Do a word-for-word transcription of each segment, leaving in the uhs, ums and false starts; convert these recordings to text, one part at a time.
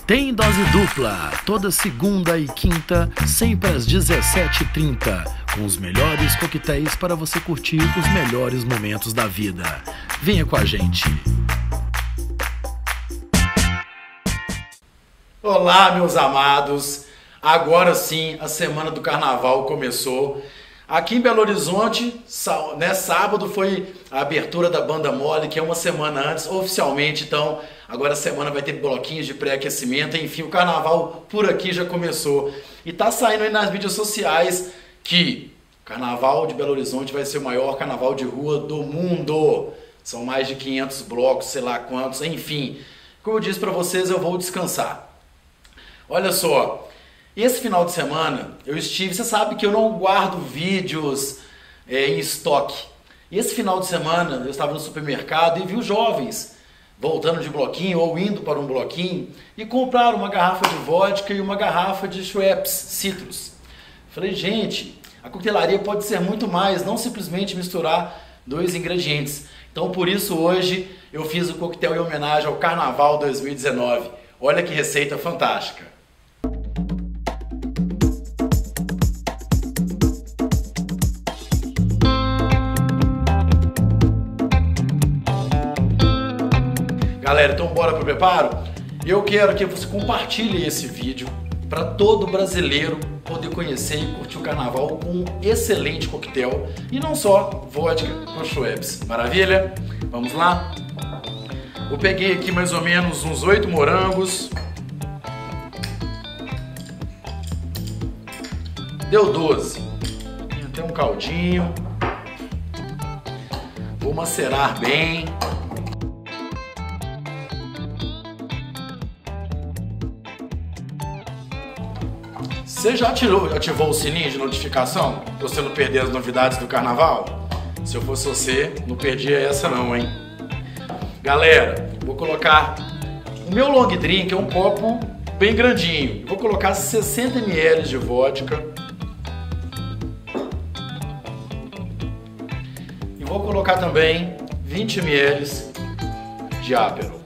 Tem dose dupla, toda segunda e quinta, sempre às dezessete e trinta, com os melhores coquetéis para você curtir os melhores momentos da vida. Venha com a gente! Olá, meus amados! Agora sim, a semana do carnaval começou. Aqui em Belo Horizonte, né, sábado foi a abertura da Banda Mole, que é uma semana antes, oficialmente. Então, agora a semana vai ter bloquinhos de pré-aquecimento. Enfim, o carnaval por aqui já começou. E tá saindo aí nas mídias sociais que o carnaval de Belo Horizonte vai ser o maior carnaval de rua do mundo. São mais de quinhentos blocos, sei lá quantos, enfim. Como eu disse para vocês, eu vou descansar. Olha só. Esse final de semana eu estive, você sabe que eu não guardo vídeos é, em estoque. E esse final de semana eu estava no supermercado e vi os jovens voltando de bloquinho ou indo para um bloquinho e compraram uma garrafa de vodka e uma garrafa de Schweppes Citrus. Falei, gente, a coquetelaria pode ser muito mais, não simplesmente misturar dois ingredientes. Então por isso hoje eu fiz o coquetel em homenagem ao Carnaval dois mil e dezenove. Olha que receita fantástica. Galera, então bora para o preparo? Eu quero que você compartilhe esse vídeo para todo brasileiro poder conhecer e curtir o carnaval com um excelente coquetel e não só vodka com Schweppes. Maravilha? Vamos lá? Eu peguei aqui mais ou menos uns oito morangos. Deu doze. Tem até um caldinho. Vou macerar bem. Você já ativou, ativou o sininho de notificação para você não perder as novidades do carnaval? Se eu fosse você, não perdia essa não, hein? Galera, vou colocar o meu long drink, é um copo bem grandinho. Vou colocar sessenta mililitros de vodka. E vou colocar também vinte mililitros de Aperol.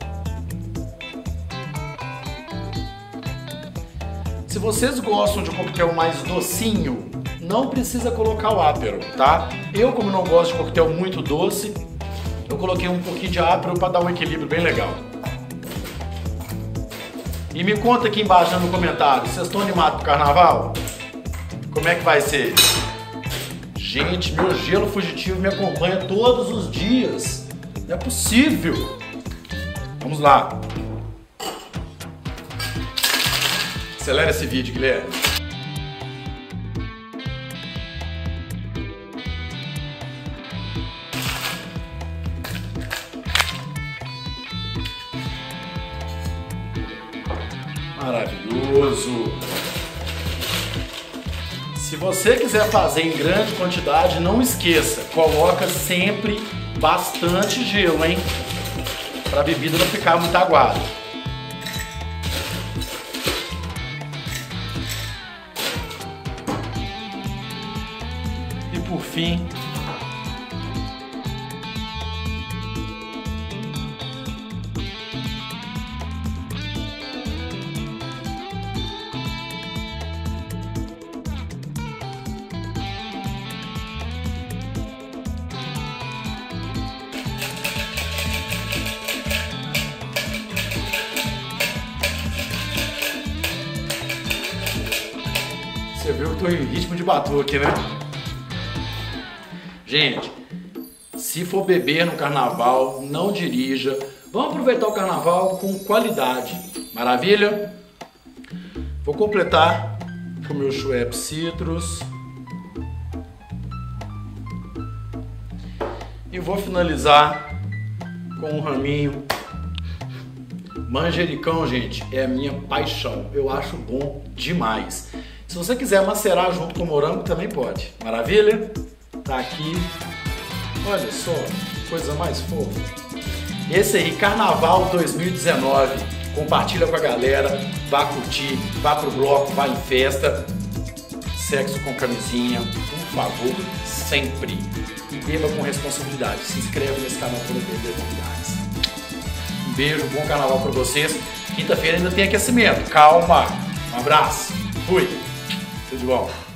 Se vocês gostam de um coquetel mais docinho, não precisa colocar o Aperol, tá? Eu, como não gosto de coquetel muito doce, eu coloquei um pouquinho de Aperol para dar um equilíbrio bem legal. E me conta aqui embaixo no comentário, vocês estão animados pro carnaval? Como é que vai ser? Gente, meu gelo fugitivo me acompanha todos os dias. Não é possível. Vamos lá. Acelera esse vídeo, Guilherme. Maravilhoso. Se você quiser fazer em grande quantidade, não esqueça, coloca sempre bastante gelo, hein? Para a bebida não ficar muito aguada. Por fim, você viu que eu tô em ritmo de batuque, né? Gente, se for beber no carnaval, não dirija. Vamos aproveitar o carnaval com qualidade. Maravilha? Vou completar com o meu Schweppes Citrus. E vou finalizar com um raminho. Manjericão, gente, é a minha paixão. Eu acho bom demais. Se você quiser macerar junto com o morango, também pode. Maravilha? Tá aqui, olha só, coisa mais fofa. Esse aí, Carnaval dois mil e dezenove, compartilha com a galera, vá curtir, vá pro bloco, vá em festa. Sexo com camisinha, por favor, sempre. E beba com responsabilidade. Se inscreve nesse canal para não perder novidades. Um beijo, bom carnaval para vocês. Quinta-feira ainda tem aquecimento. Calma. Um abraço. Fui. Tudo de bom.